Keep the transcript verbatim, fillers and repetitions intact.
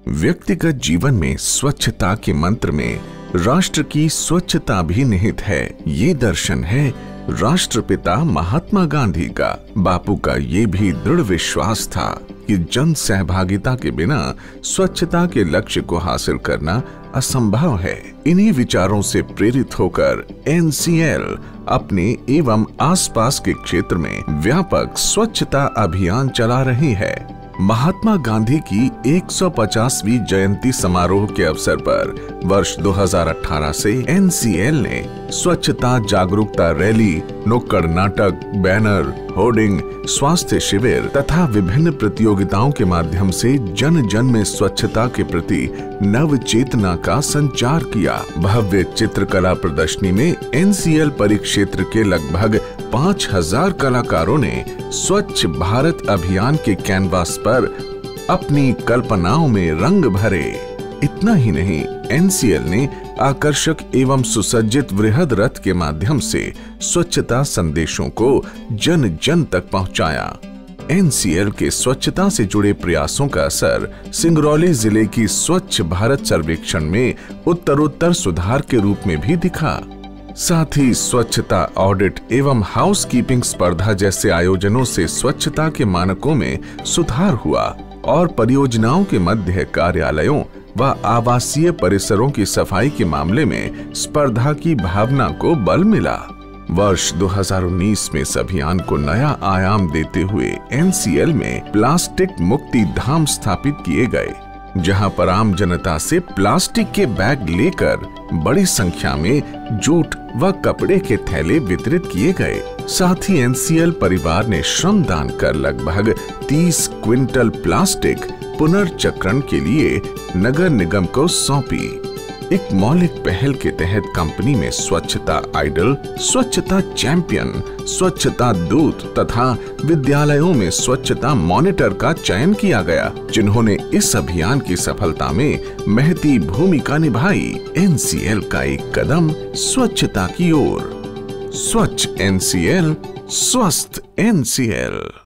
व्यक्तिगत जीवन में स्वच्छता के मंत्र में राष्ट्र की स्वच्छता भी निहित है। ये दर्शन है राष्ट्रपिता महात्मा गांधी का। बापू का ये भी दृढ़ विश्वास था कि जन सहभागिता के बिना स्वच्छता के लक्ष्य को हासिल करना असंभव है। इन्हीं विचारों से प्रेरित होकर एन सी एल अपने एवं आसपास के क्षेत्र में व्यापक स्वच्छता अभियान चला रही है। महात्मा गांधी की एक सौ पचासवीं जयंती समारोह के अवसर पर वर्ष दो हज़ार अठारह से एन सी एल ने स्वच्छता जागरूकता रैली, नुक्कड़ नाटक, बैनर, होर्डिंग, स्वास्थ्य शिविर तथा विभिन्न प्रतियोगिताओं के माध्यम से जन जन में स्वच्छता के प्रति नव चेतना का संचार किया। भव्य चित्रकला प्रदर्शनी में एन सी एल परिक्षेत्र के लगभग पाँच हजार कलाकारों ने स्वच्छ भारत अभियान के कैनवास पर अपनी कल्पनाओं में रंग भरे। इतना ही नहीं, एन सी एल ने आकर्षक एवं सुसज्जित वृहद रथ के माध्यम से स्वच्छता संदेशों को जन जन तक पहुंचाया। एन सी एल के स्वच्छता से जुड़े प्रयासों का असर सिंगरौली जिले की स्वच्छ भारत सर्वेक्षण में उत्तरोत्तर सुधार के रूप में भी दिखा। साथ ही स्वच्छता ऑडिट एवं हाउसकीपिंग स्पर्धा जैसे आयोजनों से स्वच्छता के मानकों में सुधार हुआ और परियोजनाओं के मध्य कार्यालयों व आवासीय परिसरों की सफाई के मामले में स्पर्धा की भावना को बल मिला। वर्ष दो हज़ार उन्नीस में इस अभियान को नया आयाम देते हुए एन सी एल में प्लास्टिक मुक्ति धाम स्थापित किए गए, जहां पर आम जनता से प्लास्टिक के बैग लेकर बड़ी संख्या में जूट व कपड़े के थैले वितरित किए गए। साथ ही एन सी एल परिवार ने श्रमदान कर लगभग तीस क्विंटल प्लास्टिक पुनर्चक्रण के लिए नगर निगम को सौंपी। एक मौलिक पहल के तहत कंपनी में स्वच्छता आइडल, स्वच्छता चैंपियन, स्वच्छता दूत तथा विद्यालयों में स्वच्छता मॉनिटर का चयन किया गया, जिन्होंने इस अभियान की सफलता में महती भूमिका निभाई। एन सी एल का एक कदम स्वच्छता की ओर। स्वच्छ एन सी एल, स्वस्थ एन सी एल।